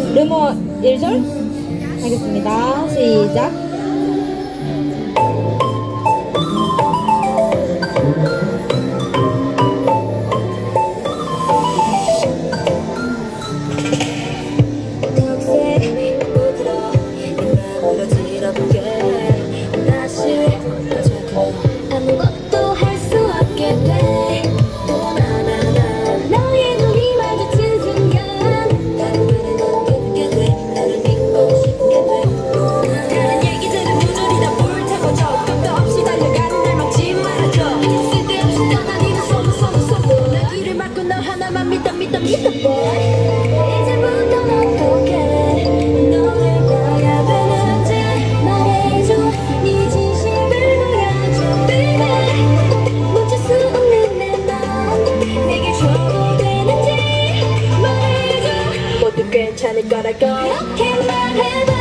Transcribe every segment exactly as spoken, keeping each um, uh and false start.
르모 일 절 하겠습니다. 시작. 괜찮을 거라고 그렇게만 해봐.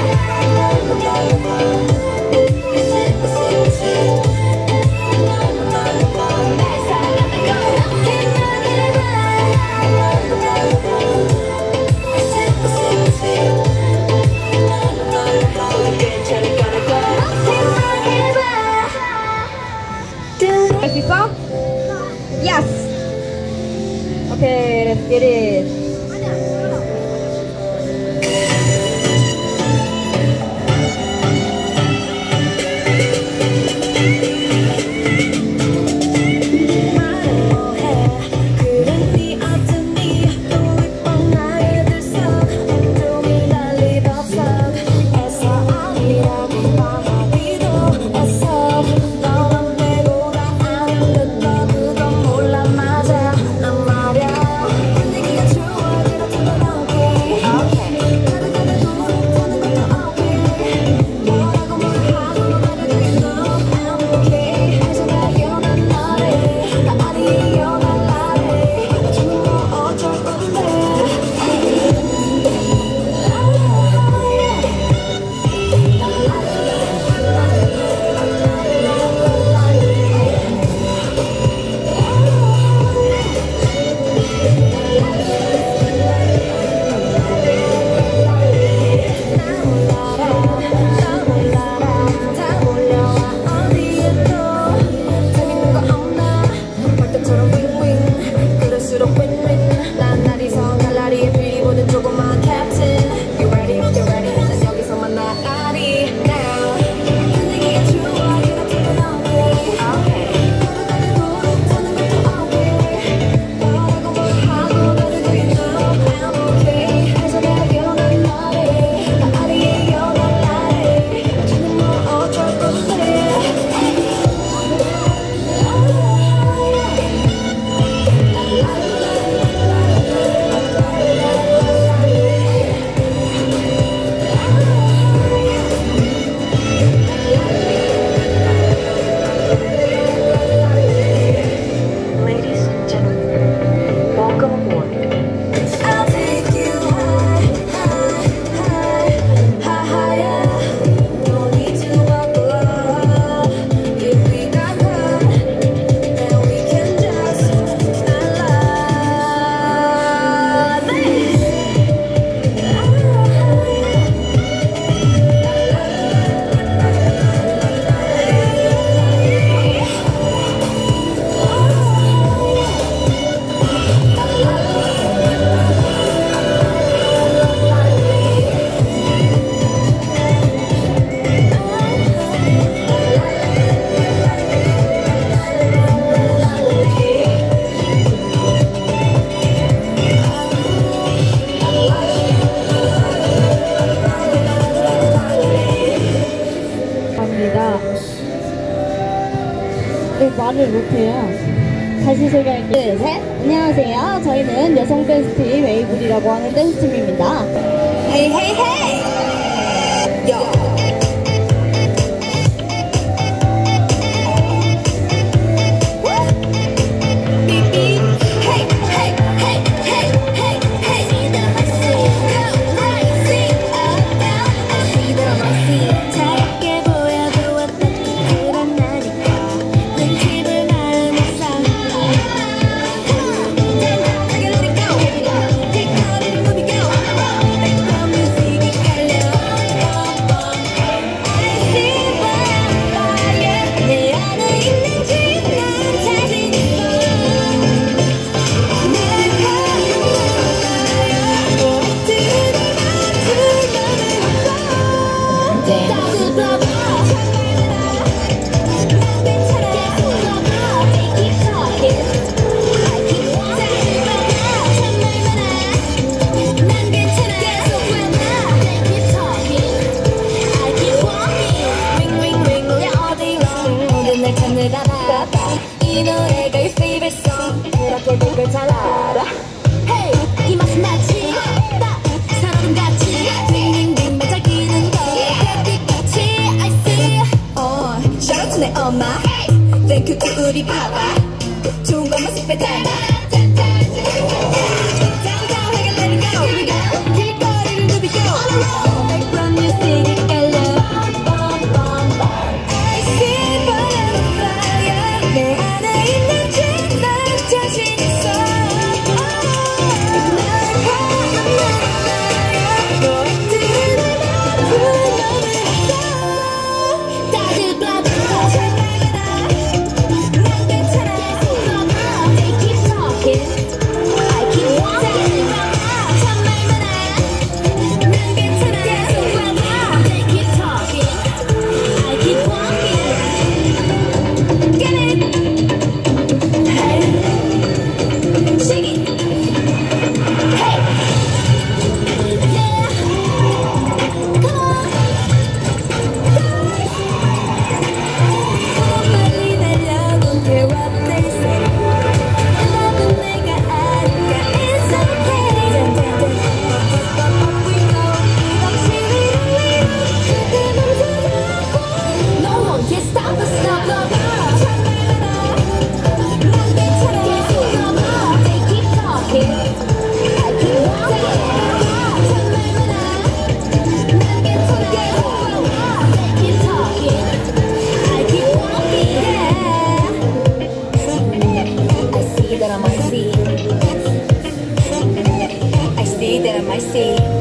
할 수 있어? Yes! Okay, let's get it. 말을 못해요. 다시 소개할게요. 셋. 안녕하세요. 저희는 여성 댄스팀 웨이블이라고 하는 댄스팀입니다. 헤이 헤이 헤이. 요. 엄마 Thank you to 우리 파파 좋은 것만 습에 닮아 당당하게 let it go Here we go 길거리를 누비고 On the road Back from music 갈려 I see fire on fire 내 안에 있는 난 자신 있어 날 봐, 나야 너의 들을 그 맘을 했어 다들 blah blah 잘말해라 난 괜찮아 They keep talking I keep walking 정말 많아 난 괜찮아 They keep talking I keep walking Get it Hey Shake it Hey Yeah Come on 더 멀리 날려 Don't care what they say 너도 내가 아니까 It's okay Up we go 이렇지 위로 위로 절대 멈추지 않고 No one can stop us stop the girl 정말 많아 난 괜찮아 They keep talking I keep walking 정말 많아 난 괜찮아 They keep talking I keep walking yeah I see that I might see I see that I might see